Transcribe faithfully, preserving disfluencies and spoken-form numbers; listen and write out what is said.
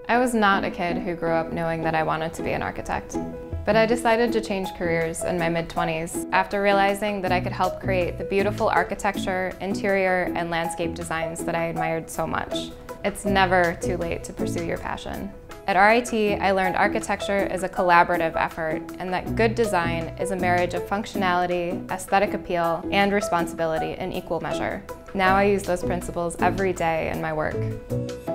I was not a kid who grew up knowing that I wanted to be an architect. But I decided to change careers in my mid twenties after realizing that I could help create the beautiful architecture, interior, and landscape designs that I admired so much. It's never too late to pursue your passion. At R I T, I learned architecture is a collaborative effort and that good design is a marriage of functionality, aesthetic appeal, and responsibility in equal measure. Now I use those principles every day in my work.